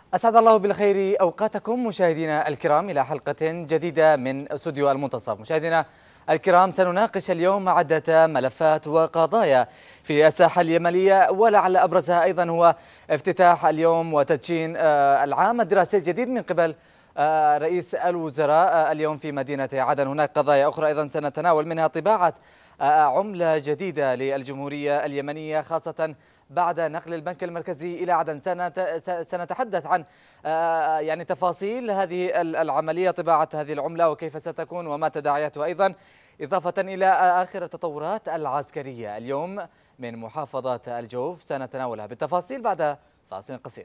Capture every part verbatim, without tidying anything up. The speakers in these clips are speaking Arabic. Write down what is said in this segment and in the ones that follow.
أسعد الله بالخير أوقاتكم مشاهدينا الكرام إلى حلقة جديدة من استوديو المنتصف. مشاهدينا الكرام، سنناقش اليوم عدة ملفات وقضايا في الساحة اليمنية، ولعل أبرزها أيضا هو افتتاح اليوم وتدشين العام الدراسي الجديد من قبل رئيس الوزراء اليوم في مدينة عدن. هناك قضايا أخرى أيضا سنتناول منها طباعة عملة جديدة للجمهورية اليمنية، خاصة بعد نقل البنك المركزي إلى عدن. سنتحدث عن يعني تفاصيل هذه العملية، طباعة هذه العملة وكيف ستكون وما تداعياتها، أيضا إضافة إلى آخر التطورات العسكرية اليوم من محافظة الجوف. سنتناولها بالتفاصيل بعد فاصل قصير.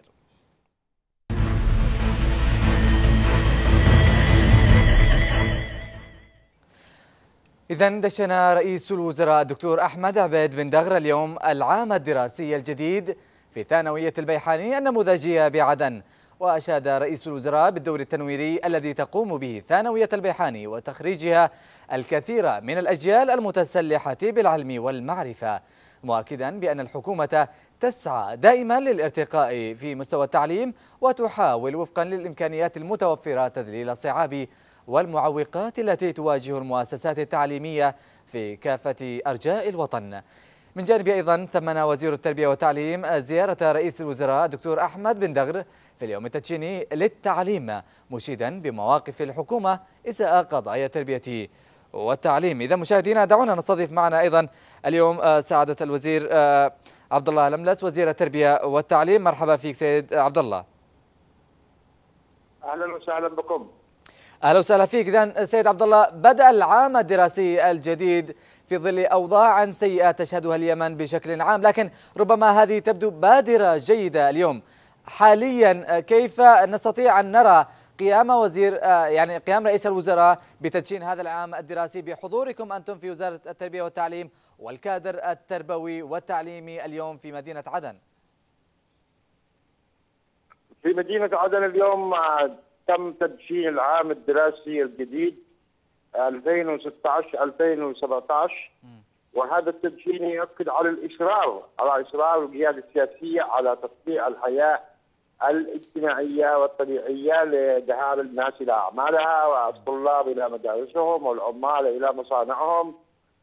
إذا دشن رئيس الوزراء الدكتور أحمد عبيد بن دغر اليوم العام الدراسي الجديد في ثانوية البيحاني النموذجية بعدن، وأشاد رئيس الوزراء بالدور التنويري الذي تقوم به ثانوية البيحاني وتخريجها الكثير من الأجيال المتسلحة بالعلم والمعرفة، مؤكدا بأن الحكومة تسعى دائما للارتقاء في مستوى التعليم وتحاول وفقا للإمكانيات المتوفرة تذليل الصعاب والمعوقات التي تواجه المؤسسات التعليمية في كافة أرجاء الوطن. من جانبه أيضا ثمن وزير التربية والتعليم زيارة رئيس الوزراء الدكتور أحمد بن دغر في اليوم التدشيني للتعليم، مشيدا بمواقف الحكومة إزاء قضايا التربية والتعليم. إذا مشاهدينا، دعونا نستضيف معنا أيضا اليوم سعادة الوزير عبد الله الأملس وزير التربية والتعليم. مرحبا فيك سيد عبد الله. أهلا وسهلا بكم. أهلا وسهلا فيك. إذن سيد عبد الله، بدأ العام الدراسي الجديد في ظل أوضاع سيئة تشهدها اليمن بشكل عام، لكن ربما هذه تبدو بادرة جيدة اليوم. حاليا كيف نستطيع أن نرى قيام وزير يعني قيام رئيس الوزراء بتدشين هذا العام الدراسي بحضوركم أنتم في وزارة التربية والتعليم والكادر التربوي والتعليمي اليوم في مدينة عدن؟ في مدينة عدن اليوم تم تدشين العام الدراسي الجديد ألفين وستة عشر ألفين وسبعة عشر، وهذا التدشين يؤكد على الإصرار على إصرار القيادة السياسية على تطبيع الحياة الاجتماعية والطبيعية لذهاب الناس إلى أعمالها والطلاب إلى مدارسهم والعمال إلى مصانعهم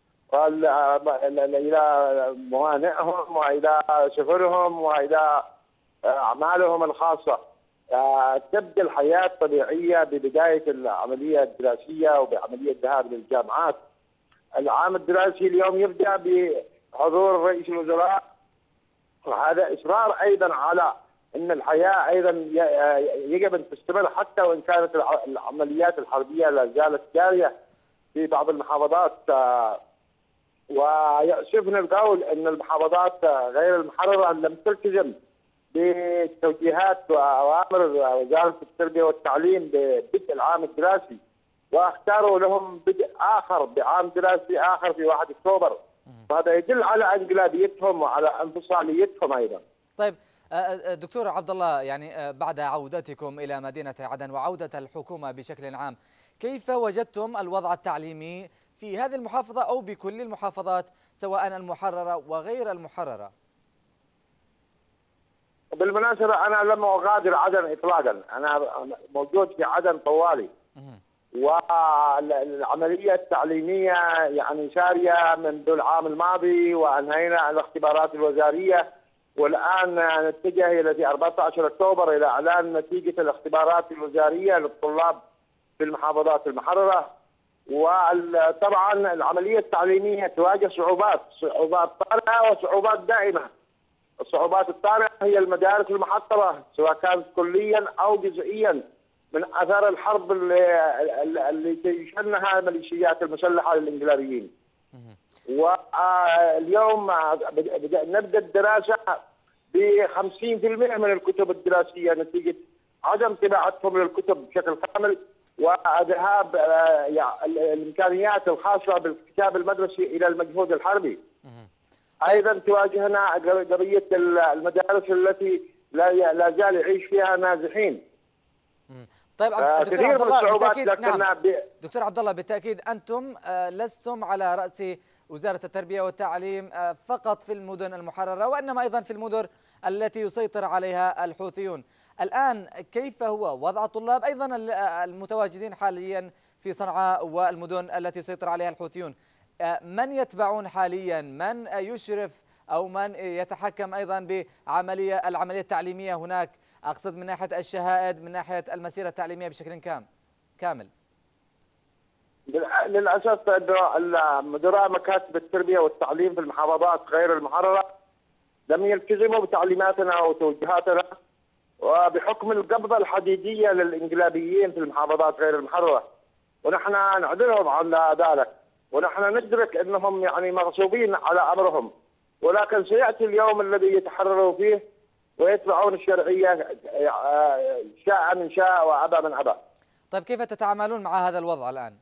وإلى موانئهم وإلى سفرهم وإلى أعمالهم الخاصة. تبدأ الحياة الطبيعية ببداية العملية الدراسية وبعملية الذهاب للجامعات. العام الدراسي اليوم يبدأ بحضور رئيس الوزراء، وهذا إصرار أيضا على أن الحياة أيضا يجب أن تستمر حتى وإن كانت العمليات الحربية لا زالت جارية في بعض المحافظات. ويؤسفنا القول أن المحافظات غير المحررة لم تلتزم بتوجيهات وأوامر وزارة التربية والتعليم ببدء العام الدراسي، واختاروا لهم بدء آخر بعام دراسي آخر في واحد أكتوبر، وهذا يدل على انقلابيتهم وعلى انفصاليتهم أيضا. طيب دكتور عبد الله، يعني بعد عودتكم إلى مدينة عدن وعودة الحكومة بشكل عام، كيف وجدتم الوضع التعليمي في هذه المحافظة أو بكل المحافظات سواء المحررة وغير المحررة؟ بالمناسبة أنا لم أغادر عدن إطلاقا، أنا موجود في عدن طوالي، والعملية التعليمية يعني سارية منذ العام الماضي، وأنهينا الاختبارات الوزارية، والآن نتجه إلى أربعة عشر أكتوبر إلى إعلان نتيجة الاختبارات الوزارية للطلاب في المحافظات المحررة. وطبعا العملية التعليمية تواجه صعوبات، صعوبات طارئة وصعوبات دائمة. الصعوبات الطارئة هي المدارس المحطمة سواء كانت كليا أو جزئيا من أثار الحرب اللي, اللي تشنها الميليشيات المسلحة للإنجليزيين. واليوم نبدأ الدراسة ب خمسين بالمئة من الكتب الدراسية نتيجة عدم طباعتهم للكتب بشكل كامل، وذهاب الإمكانيات الخاصة بالكتاب المدرسي إلى المجهود الحربي. أيضا تواجهنا قضية المدارس التي لا زال يعيش فيها نازحين. طيب دكتور عبد الله، بالتأكيد نعم دكتور عبد الله بالتأكيد أنتم لستم على رأس وزارة التربية والتعليم فقط في المدن المحررة، وإنما أيضا في المدن التي يسيطر عليها الحوثيون. الآن كيف هو وضع الطلاب أيضا المتواجدين حاليا في صنعاء والمدن التي يسيطر عليها الحوثيون؟ من يتبعون حاليا؟ من يشرف أو من يتحكم أيضا بعملية العملية التعليمية هناك؟ أقصد من ناحية الشهائد، من ناحية المسيرة التعليمية بشكل كام كامل. للأسف مدراء مكاتب التربية والتعليم في المحافظات غير المحررة لم يلتزموا بتعليماتنا وتوجيهاتنا، وبحكم القبضة الحديدية للإنقلابيين في المحافظات غير المحررة، ونحن نعذرهم على ذلك، ونحن ندرك أنهم يعني مغصوبين على أمرهم، ولكن سيأتي اليوم الذي يتحرروا فيه ويتبعون الشرعية شاء من شاء وأبى من أبى. طيب كيف تتعاملون مع هذا الوضع الآن؟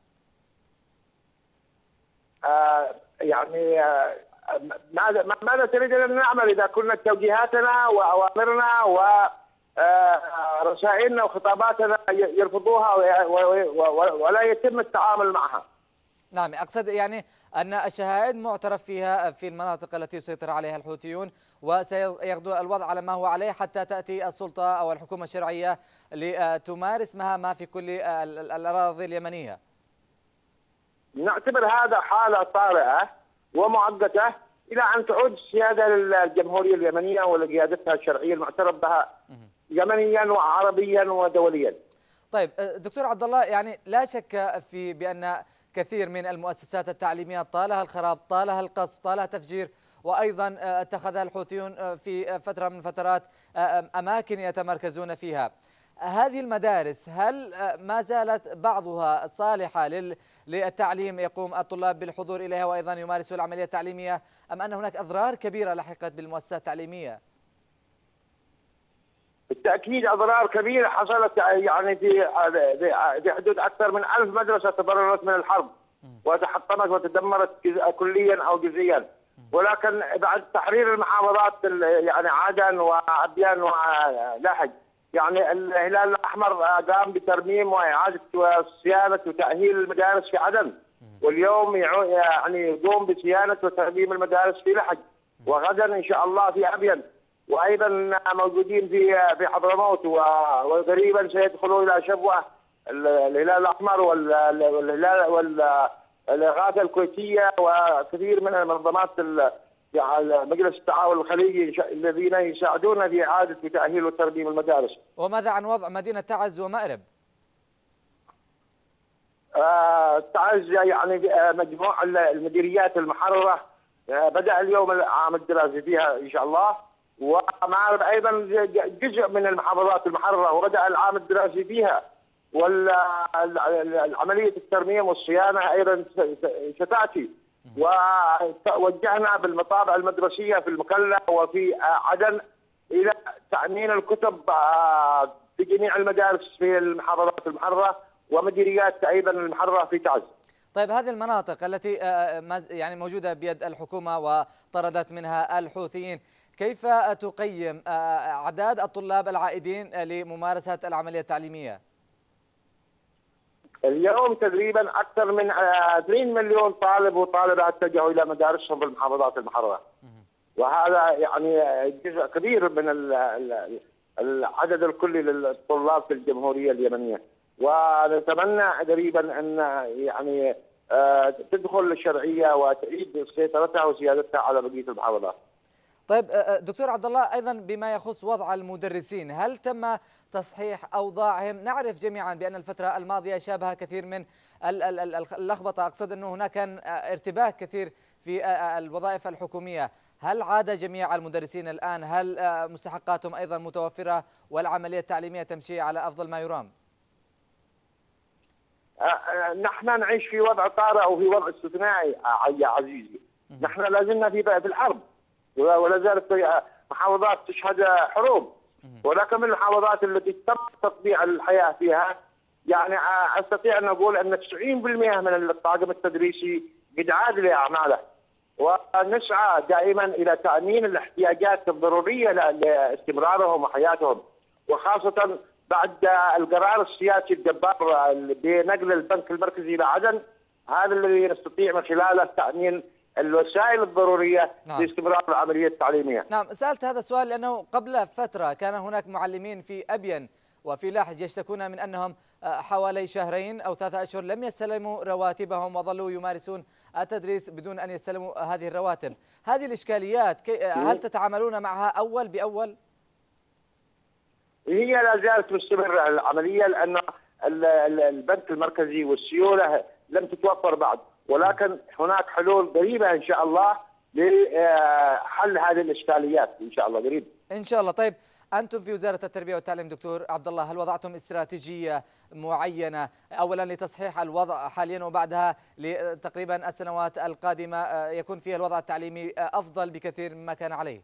آه يعني آه ماذا ماذا تريد أن نعمل إذا كنا توجيهاتنا وأوامرنا ورسائلنا وخطاباتنا يرفضوها ولا يتم التعامل معها؟ نعم، أقصد يعني أن الشهائد معترف فيها في المناطق التي يسيطر عليها الحوثيون، وسيغدو الوضع على ما هو عليه حتى تأتي السلطة أو الحكومة الشرعية لتمارس مهامها في كل الأراضي اليمنية. نعتبر هذا حالة طارئة ومؤقتة إلى أن تعود السيادة للجمهورية اليمنية ولقيادتها الشرعية المعترف بها يمنيا وعربيا ودوليا. طيب دكتور عبد الله، يعني لا شك في بأن كثير من المؤسسات التعليمية طالها الخراب، طالها القصف، طالها تفجير، وأيضا اتخذها الحوثيون في فترة من فترات أماكن يتمركزون فيها. هذه المدارس هل ما زالت بعضها صالحة للتعليم، يقوم الطلاب بالحضور إليها وأيضا يمارسوا العملية التعليمية، أم أن هناك أضرار كبيرة لحقت بالمؤسسات التعليمية؟ بالتأكيد أضرار كبيرة حصلت، يعني في في حدود أكثر من ألف مدرسة تضررت من الحرب وتحطمت وتدمرت كليا أو جزئيا، ولكن بعد تحرير المحافظات يعني عدن وأبيان ولحج، يعني الهلال الأحمر قام بترميم وإعادة صيانة وتأهيل المدارس في عدن، واليوم يعني يقوم بصيانة وترميم المدارس في لحج، وغدا إن شاء الله في أبين، وأيضا موجودين في في حضرموت، وقريبا سيدخلوا إلى شبوة الهلال الأحمر والهلال والإغاثة الكويتية وكثير من المنظمات مجلس التعاون الخليجي الذين يساعدون في إعادة وتأهيل وترميم المدارس. وماذا عن وضع مدينة تعز ومأرب؟ آه تعز يعني مجموع المديريات المحررة آه بدأ اليوم العام الدراسي فيها إن شاء الله، ومأرب أيضا جزء من المحافظات المحررة وبدأ العام الدراسي فيها، والعملية الترميم والصيانة أيضا ستأتي، ووجهنا بالمطابع المدرسية في المكلا وفي عدن إلى تأمين الكتب في جميع المدارس في المحافظات المحررة ومديريات أيضا المحررة في تعز. طيب هذه المناطق التي يعني موجودة بيد الحكومة وطردت منها الحوثيين، كيف تقيم أعداد الطلاب العائدين لممارسة العملية التعليمية؟ اليوم تقريبا أكثر من اثنين مليون طالب وطالبة اتجهوا إلى مدارسهم في المحافظات المحررة، وهذا يعني جزء كبير من العدد الكلي للطلاب في الجمهورية اليمنية، ونتمنى قريبا أن يعني تدخل الشرعية وتعيد سيطرتها وسيادتها على بقية المحافظات. طيب دكتور عبد الله، ايضا بما يخص وضع المدرسين، هل تم تصحيح اوضاعهم؟ نعرف جميعا بان الفتره الماضيه شابها كثير من اللخبطه، اقصد انه هناك كان ارتباك كثير في الوظائف الحكوميه، هل عاد جميع المدرسين الان؟ هل مستحقاتهم ايضا متوفره والعمليه التعليميه تمشي على افضل ما يرام؟ نحن نعيش في وضع طارئ وفي وضع استثنائي يا عزيزي، نحن لازلنا في في الحرب ولا زالت محافظات تشهد حروب، ولكن من المحافظات التي تم تطبيع الحياه فيها يعني استطيع ان اقول ان تسعين بالمئة من الطاقم التدريسي قد عاد لاعماله، ونسعى دائما الى تامين الاحتياجات الضروريه لاستمرارهم وحياتهم، وخاصه بعد القرار السياسي الجبار بنقل البنك المركزي الى عدن، هذا الذي نستطيع من خلاله تامين الوسائل الضروريه نعم. لاستمرار العمليه التعليميه. نعم، سألت هذا السؤال لأنه قبل فترة كان هناك معلمين في أبين وفي لاحج يشتكون من أنهم حوالي شهرين أو ثلاثة أشهر لم يستلموا رواتبهم وظلوا يمارسون التدريس بدون أن يستلموا هذه الرواتب. هذه الإشكاليات هل تتعاملون معها أول بأول؟ هي لا زالت مستمرة العملية، لأن البنك المركزي والسيولة لم تتوفر بعد، ولكن هناك حلول قريبة إن شاء الله لحل هذه الإشكاليات إن شاء الله قريب. إن شاء الله. طيب، أنتم في وزارة التربية والتعليم دكتور عبد الله، هل وضعتم استراتيجية معينة أولا لتصحيح الوضع حاليا وبعدها لتقريبا السنوات القادمة يكون فيها الوضع التعليمي أفضل بكثير مما كان عليه؟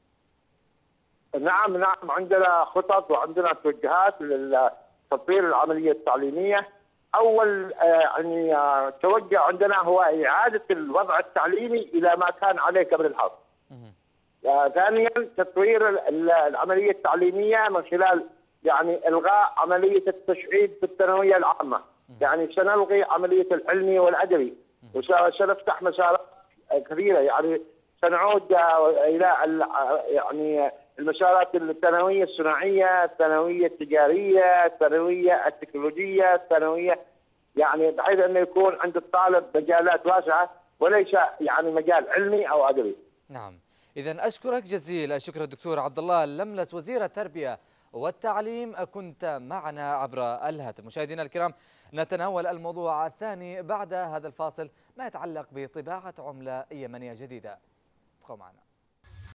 نعم نعم عندنا خطط وعندنا توجهات لتطوير العملية التعليمية. أول يعني توجه عندنا هو إعادة الوضع التعليمي إلى ما كان عليه قبل الحرب. ثانيا تطوير العملية التعليمية من خلال يعني إلغاء عملية التشعيب في الثانوية العامة، يعني سنلغي عملية العلمي والأدبي وسنفتح مسارات كثيرة، يعني سنعود إلى يعني المسارات الثانوية الصناعية، الثانوية التجارية، الثانوية التكنولوجية، الثانوية يعني بحيث أنه يكون عند الطالب مجالات واسعة وليس يعني مجال علمي أو أدبي. نعم، إذا أشكرك جزيل الشكر الدكتور عبد الله اللملس وزير التربية والتعليم، كنت معنا عبر الهاتف. مشاهدينا الكرام، نتناول الموضوع الثاني بعد هذا الفاصل ما يتعلق بطباعة عملة يمنية جديدة. ابقوا معنا.